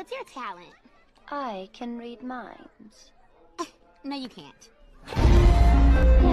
What's your talent? I can read minds. No, you can't. Yeah.